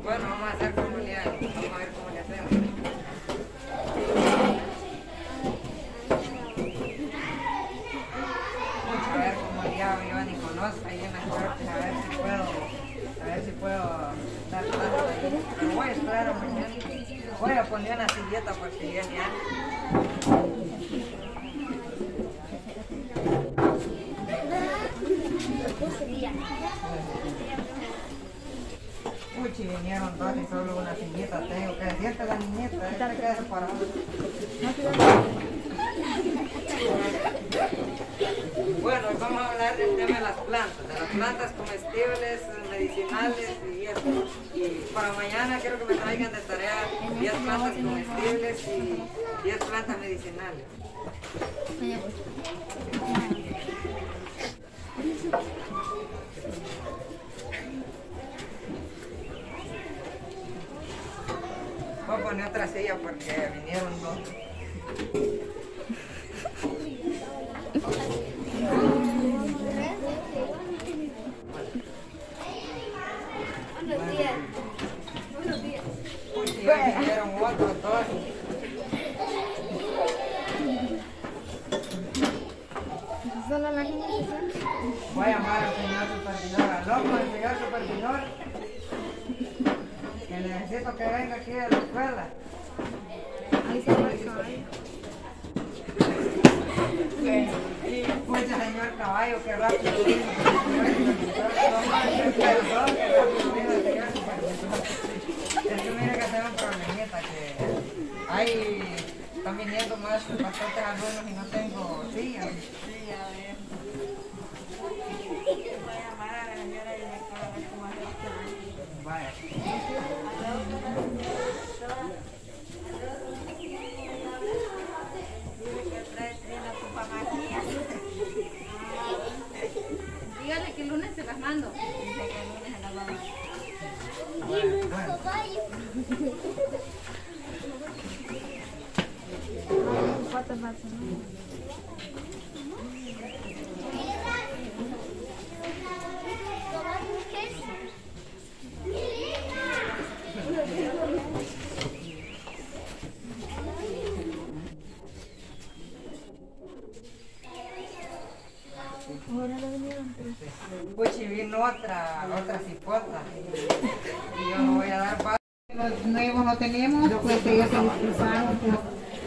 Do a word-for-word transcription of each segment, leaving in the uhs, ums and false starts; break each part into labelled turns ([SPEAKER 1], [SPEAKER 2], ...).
[SPEAKER 1] Bueno, vamos a hacer como le hago. Vamos a ver cómo le hacemos. A ver cómo le hago, yo ni conozco ahí en las partes, a ver si puedo, a ver si puedo dar paso ahí. Pero voy a esperar a mañana. Voy a poner una silleta por si viene alguien. Puchi, vinieron dos y solo una silleta tengo. Que siente la niñeta, esta queda separada. Bueno, vamos a hablar del tema de las plantas, de las plantas comestibles, medicinales y eso. Y para mañana quiero que me traigan de tarea diez plantas comestibles y diez plantas medicinales. Voy a poner otra silla porque vinieron dos.
[SPEAKER 2] Buenos días. Buenos días.
[SPEAKER 1] Uy, ya vinieron otros dos.
[SPEAKER 2] Solo la gente.
[SPEAKER 1] Voy a llamar al señor supervisor. Aló, el señor supervisor. Que necesito que venga aquí a la escuela.
[SPEAKER 2] Ahí se va.
[SPEAKER 1] Escucha, señor caballo, que rápido vino. Es que mire que tengo un problemita, que hay, están viniendo más bastantes alumnos y no tengo sillas.
[SPEAKER 3] Sí, a ver. Voy a llamar a la señora directora a ver cómo hacer el plan.
[SPEAKER 1] Vaya.
[SPEAKER 3] Dile que trae trina tu pamaquilla.
[SPEAKER 2] Dígale que el lunes se las mando.
[SPEAKER 3] Dice que el lunes se la vamos.
[SPEAKER 2] ¿Cuántas más?
[SPEAKER 1] Puchi, vino otra, otra cipota. Y yo no voy a dar paso.
[SPEAKER 4] Los nuevos no tenemos, pues ellos se disculparon por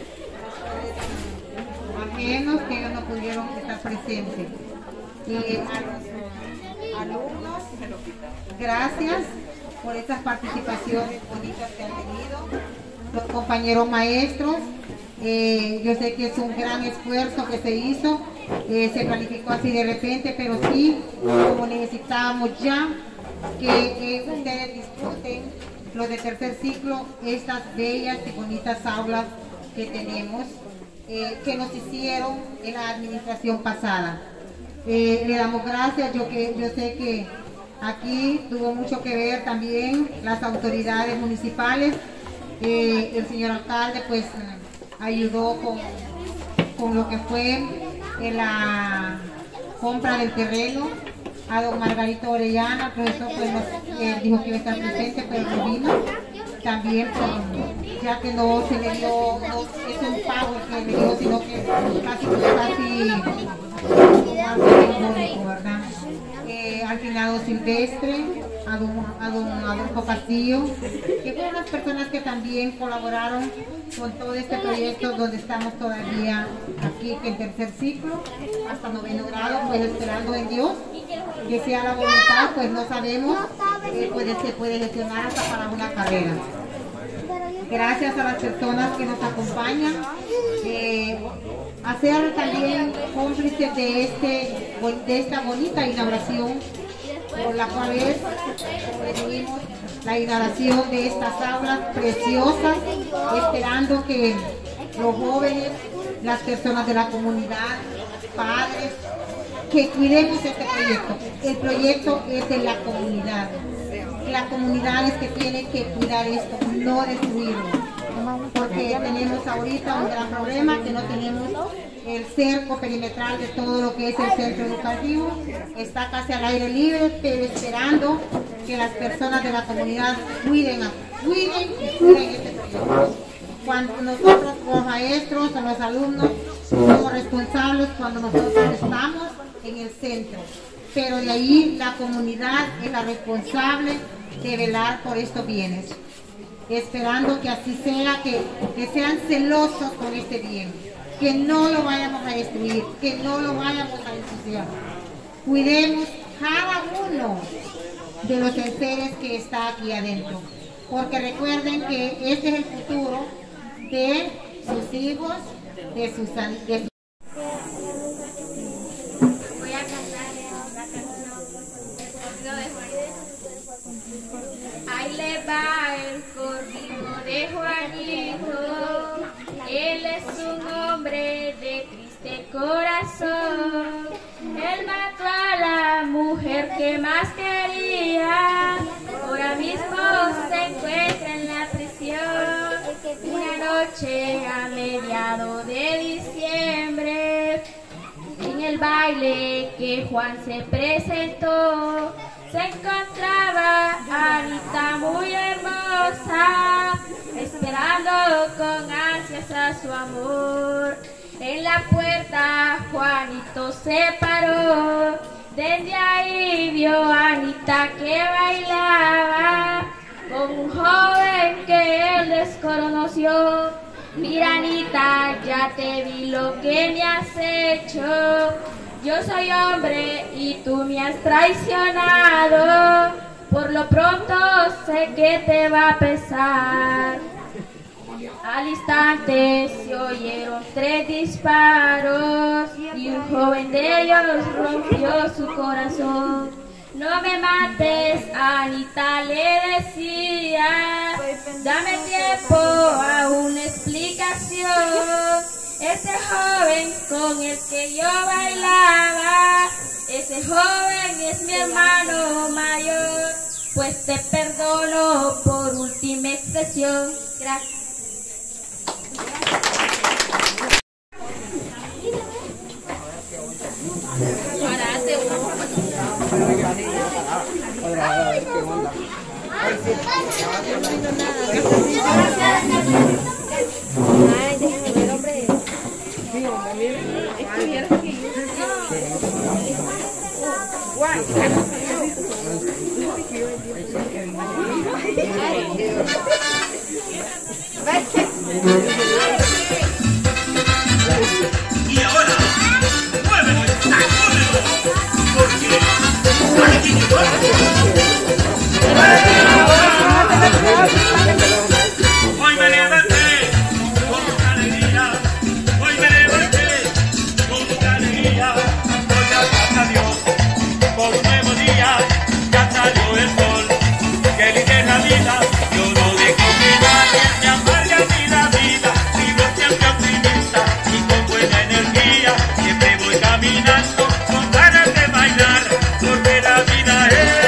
[SPEAKER 4] ajenos que ellos no pudieron estar presentes. Y a los alumnos, gracias por estas participaciones bonitas que han tenido. Los compañeros maestros, eh, yo sé que es un gran esfuerzo que se hizo, eh, se planificó así de repente, pero sí, como necesitábamos ya que eh, ustedes disfruten los de tercer ciclo, estas bellas y bonitas aulas que tenemos, eh, que nos hicieron en la administración pasada. Eh, le damos gracias, yo, que, yo sé que aquí tuvo mucho que ver también las autoridades municipales, eh, el señor alcalde pues ayudó con, con lo que fue en la compra del terreno. A don Margarito Orellana, el profesor pues, nos, eh, dijo que iba a estar presente, pero no vino. También, pues, ya que no se le dio, no es un pago que le dio, sino que casi, casi, casi ¿verdad? Eh, al finado Silvestre, a don, a don Adolfo Castillo, que fueron las personas que también colaboraron con todo este proyecto donde estamos todavía aquí en tercer ciclo, hasta noveno grado, pues esperando en Dios que sea la voluntad, pues no sabemos, eh, puede, se puede gestionar hasta para una carrera. Gracias a las personas que nos acompañan, eh, hacer también cómplices de, este, de esta bonita inauguración, por la cual es, recibimos la inauguración de estas aulas preciosas, esperando que los jóvenes, las personas de la comunidad, padres, que cuidemos este proyecto. El proyecto es de la comunidad. La comunidad es que tiene que cuidar esto, no destruirlo. Porque tenemos ahorita un gran problema, que no tenemos el cerco perimetral de todo lo que es el centro educativo. Está casi al aire libre, pero esperando que las personas de la comunidad cuiden, a, cuiden y cuiden este proyecto. Cuando nosotros los maestros o los alumnos somos responsables cuando nosotros estamos en el centro, pero de ahí la comunidad es la responsable de velar por estos bienes, esperando que así sea, que, que sean celosos con este bien, que no lo vayamos a destruir, que no lo vayamos a ensuciar. Cuidemos cada uno de los enseres que está aquí adentro, porque recuerden que este es el futuro de sus hijos, de sus, de sus...
[SPEAKER 2] Voy a cantar la canción del corrido de Juanito. Ahí le va el corrido de Juanito. Él es un hombre de triste corazón. Él mató a la mujer que más quería. Ahora mismo se encuentra en la prisión. Una noche a mediados de diciembre, en el baile que Juan se presentó, se encontraba Anita muy hermosa, esperando con ansias a su amor. En la puerta Juanito se paró, desde ahí vio a Anita que bailaba con un joven que él desconoció. Mira, Anita, ya te vi lo que me has hecho. Yo soy hombre y tú me has traicionado. Por lo pronto sé que te va a pesar. Al instante se oyeron tres disparos y un joven de ellos rompió su corazón. No me mates, Anita le decía, dame tiempo a una explicación. Ese joven con el que yo bailaba, ese joven es mi hermano mayor, pues te perdono por última expresión. Gracias.
[SPEAKER 3] Ay, déjenme ver, hombre. Sí, hombre, miren. Es que vieron que yo... Guau.
[SPEAKER 5] Y ahora, muévelo, sacúdelo, porque aquí llegó. Hoy me levanté con mucha alegría, hoy me levanté con mucha alegría, voy a dar a Dios por un nuevo día, ya salió el sol, que libre la vida, yo no dejo que nadie me amargue a mí la vida, vivo siempre optimista y con buena energía, siempre voy caminando con ganas de bailar, porque la vida es...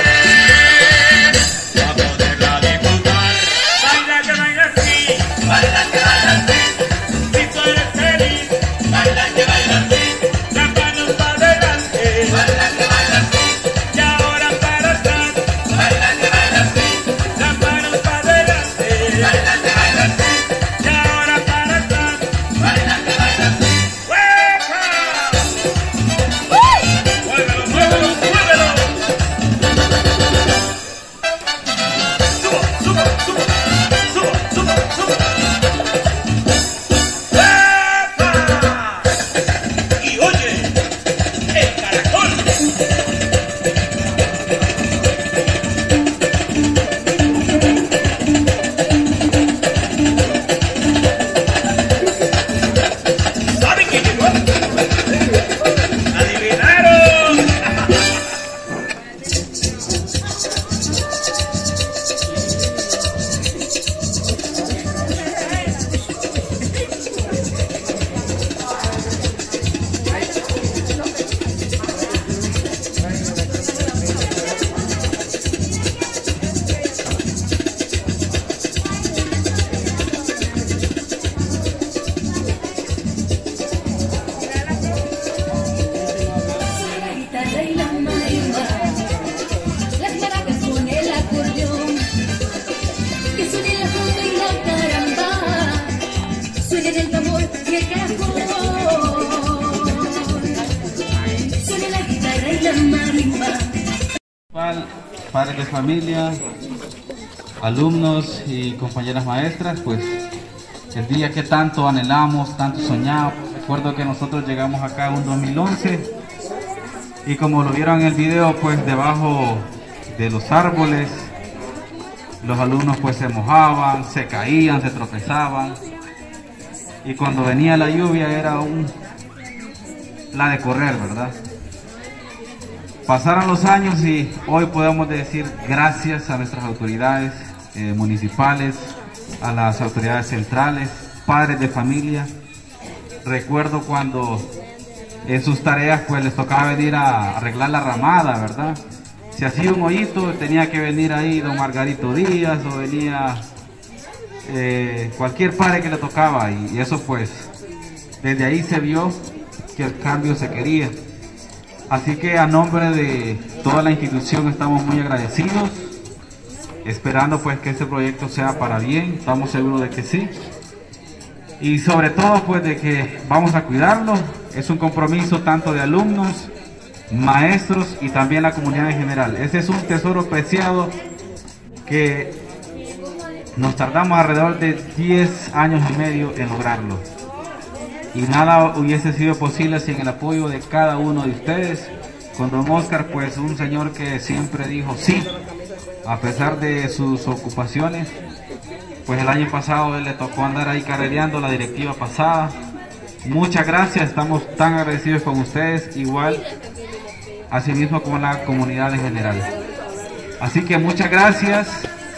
[SPEAKER 6] padres de familia, alumnos y compañeras maestras, pues el día que tanto anhelamos, tanto soñamos. Recuerdo que nosotros llegamos acá en un dos mil once y como lo vieron en el video, pues debajo de los árboles los alumnos pues se mojaban, se caían, se tropezaban, y cuando venía la lluvia era un la de correr, ¿verdad? Pasaron los años y hoy podemos decir gracias a nuestras autoridades eh, municipales, a las autoridades centrales, padres de familia. Recuerdo cuando en sus tareas pues les tocaba venir a arreglar la ramada, ¿verdad? Si hacía un hoyito tenía que venir ahí don Margarito Díaz o venía eh, cualquier padre que le tocaba, y, y eso pues desde ahí se vio que el cambio se quería. Así que a nombre de toda la institución estamos muy agradecidos, esperando pues que este proyecto sea para bien, estamos seguros de que sí, y sobre todo pues de que vamos a cuidarlo. Es un compromiso tanto de alumnos, maestros y también la comunidad en general. Ese es un tesoro preciado que nos tardamos alrededor de diez años y medio en lograrlo, y nada hubiese sido posible sin el apoyo de cada uno de ustedes. Con don Oscar, pues un señor que siempre dijo sí, a pesar de sus ocupaciones. Pues el año pasado él le tocó andar ahí carrereando la directiva pasada. Muchas gracias, estamos tan agradecidos con ustedes, igual asimismo con la comunidad en general. Así que muchas gracias.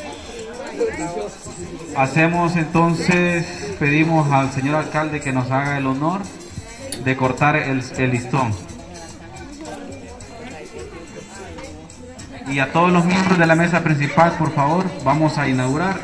[SPEAKER 6] Hacemos entonces, pedimos al señor alcalde que nos haga el honor de cortar el, el listón. Y a todos los miembros de la mesa principal, por favor, vamos a inaugurar.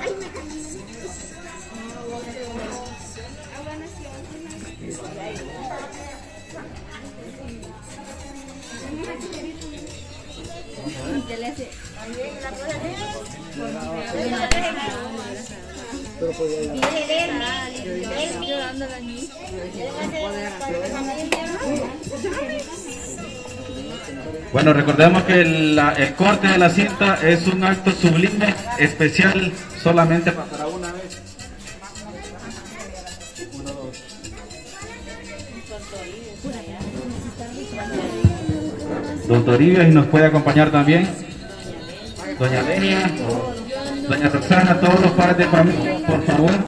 [SPEAKER 6] Bueno, recordemos que la, el corte de la cinta es un acto sublime, especial, solamente pasará una vez. Uno, dos. Don Toribio, y nos puede acompañar también doña Lenia, doña Roxana, todos los padres de familia, por favor.